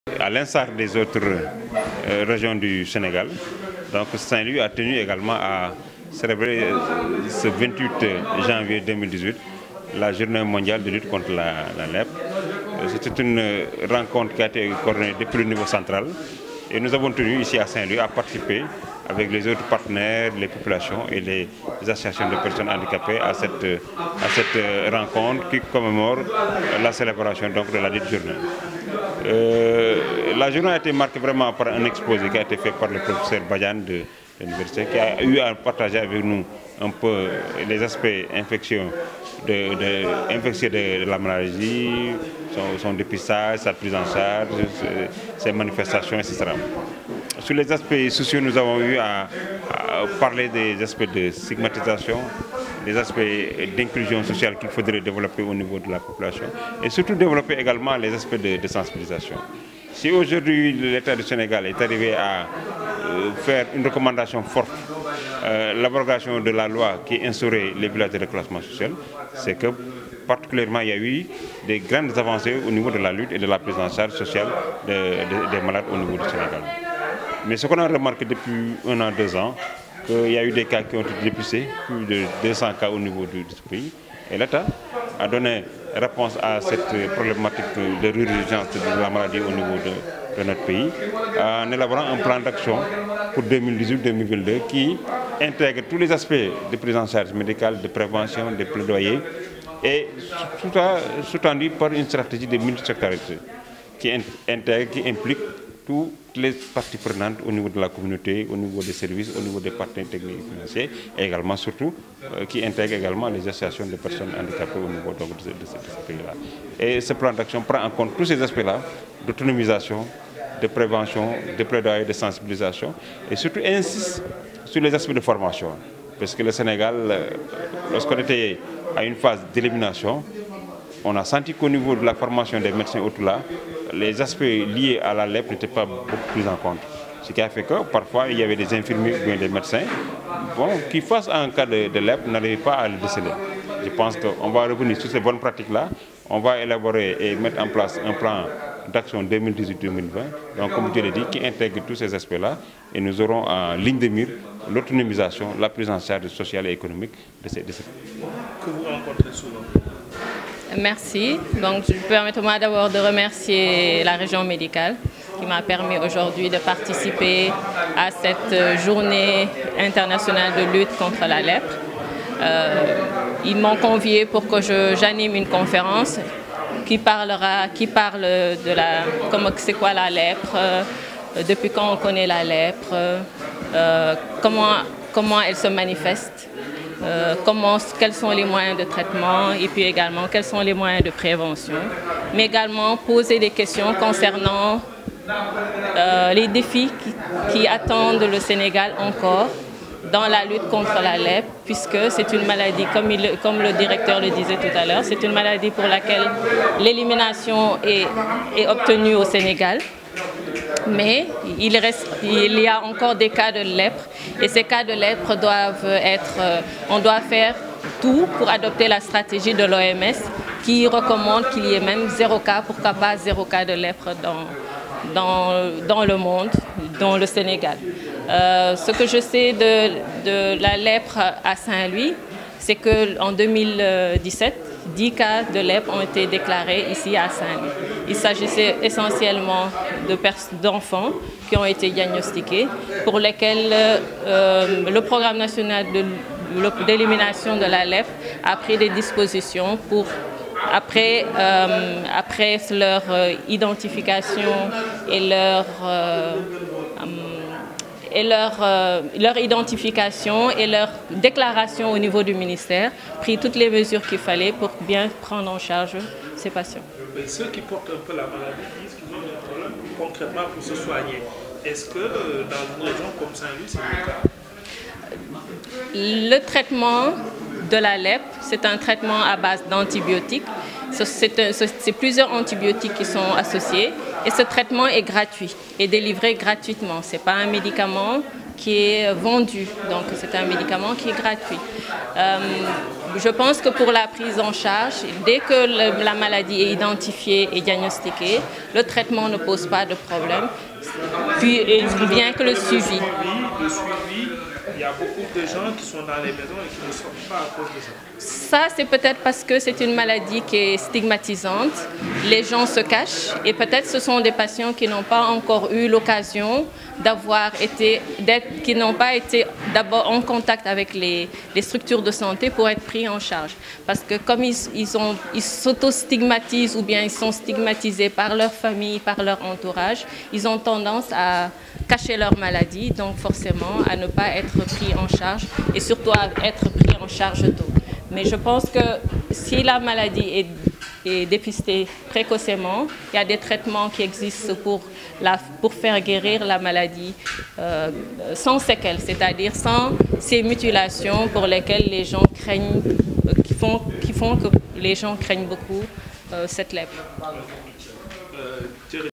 À l'instar des autres régions du Sénégal, donc Saint-Louis a tenu également à célébrer ce 28 janvier 2018 la journée mondiale de lutte contre la lèpre. C'était une rencontre qui a été coordonnée depuis le niveau central et nous avons tenu ici à Saint-Louis à participer avec les autres partenaires, les populations et les associations de personnes handicapées à cette rencontre qui commémore la célébration donc, de la dite journée. La journée a été marquée vraiment par un exposé qui a été fait par le professeur Badiane de l'université, qui a eu à partager avec nous un peu les aspects infectieux de la maladie, son dépistage, sa prise en charge, ses manifestations, etc. Sur les aspects sociaux, nous avons eu à parler des aspects de stigmatisation, des aspects d'inclusion sociale qu'il faudrait développer au niveau de la population et surtout développer également les aspects de sensibilisation. Si aujourd'hui l'État du Sénégal est arrivé à faire une recommandation forte, l'abrogation de la loi qui instaurait les villages de reclassement social, c'est que particulièrement il y a eu des grandes avancées au niveau de la lutte et de la prise en charge sociale des malades au niveau du Sénégal. Mais ce qu'on a remarqué depuis 1 an, 2 ans, qu'il y a eu des cas qui ont été dépistés, plus de 200 cas au niveau de ce pays. Et l'État a donné réponse à cette problématique de réurgence de la maladie au niveau de notre pays, en élaborant un plan d'action pour 2018-2022 qui intègre tous les aspects de prise en charge médicale, de prévention, de plaidoyer, et sous-tendu par une stratégie de multisectorialité qui intègre, qui implique toutes les parties prenantes au niveau de la communauté, au niveau des services, au niveau des partenaires techniques et financiers, et également surtout qui intègre également les associations de personnes handicapées au niveau donc, de ce pays-là. Et ce plan d'action prend en compte tous ces aspects-là d'autonomisation, de prévention, de plaidoyer, de sensibilisation, et surtout insiste sur les aspects de formation. Parce que le Sénégal, lorsqu'on était à une phase d'élimination, on a senti qu'au niveau de la formation des médecins autour là, les aspects liés à la lèpre n'étaient pas beaucoup pris en compte. Ce qui a fait que parfois il y avait des infirmiers ou bien des médecins qui, face à un cas de lèpre, n'arrivaient pas à le déceler. Je pense qu'on va revenir sur ces bonnes pratiques-là. On va élaborer et mettre en place un plan d'action 2018-2020, donc comme je l'ai dit, qui intègre tous ces aspects-là. Et nous aurons en ligne de mire l'autonomisation, la prise en charge sociale et économique de ces pays. Que vous rencontrez souvent? Merci. Donc, permettez-moi d'abord de remercier la région médicale qui m'a permis aujourd'hui de participer à cette journée internationale de lutte contre la lèpre. Ils m'ont convié pour que j'anime une conférence qui parle de c'est quoi la lèpre, depuis quand on connaît la lèpre, comment elle se manifeste. Quels sont les moyens de traitement et puis également quels sont les moyens de prévention, mais également poser des questions concernant les défis qui attendent le Sénégal encore dans la lutte contre la lèpre, puisque c'est une maladie, comme le directeur le disait tout à l'heure, c'est une maladie pour laquelle l'élimination est obtenue au Sénégal. Mais il y a encore des cas de lèpre et ces cas de lèpre doivent on doit faire tout pour adopter la stratégie de l'OMS qui recommande qu'il y ait même 0 cas, pourquoi pas 0 cas de lèpre dans le monde, dans le Sénégal. Ce que je sais de la lèpre à Saint-Louis, c'est qu'en 2017, 10 cas de lèpre ont été déclarés ici à Saint-Louis. Il s'agissait essentiellement d'enfants qui ont été diagnostiqués, pour lesquels le programme national d'élimination de la lèpre a pris des dispositions pour, après leur identification et leur identification et leur déclaration au niveau du ministère, pris toutes les mesures qu'il fallait pour bien prendre en charge ces patients. Mais ceux qui portent un peu la maladie disent qu'ils ont des problèmes concrètement pour se soigner. Est-ce que dans une région comme Saint-Louis, c'est le cas? Le traitement de la lèpre, c'est un traitement à base d'antibiotiques. C'est plusieurs antibiotiques qui sont associés et ce traitement est gratuit et délivré gratuitement. Ce n'est pas un médicament, qui est vendu. Donc c'est un médicament qui est gratuit. Je pense que pour la prise en charge, dès que la maladie est identifiée et diagnostiquée, le traitement ne pose pas de problème. Puis bien que le suivi. Il y a beaucoup de gens qui sont dans les maisons et qui ne sortent pas à cause de ça. Ça, c'est peut-être parce que c'est une maladie qui est stigmatisante. Les gens se cachent et peut-être ce sont des patients qui n'ont pas encore eu l'occasion qui n'ont pas été d'abord en contact avec les structures de santé pour être pris en charge. Parce que comme ils s'auto-stigmatisent ou bien ils sont stigmatisés par leur famille, par leur entourage, ils ont tendance à cacher leur maladie, donc forcément à ne pas être pris en charge et surtout à être pris en charge tôt. Mais je pense que si la maladie est dépistée précocement, il y a des traitements qui existent pour faire guérir la maladie sans séquelles, c'est-à-dire sans ces mutilations pour lesquelles les gens craignent, qui font que les gens craignent beaucoup cette lèpre.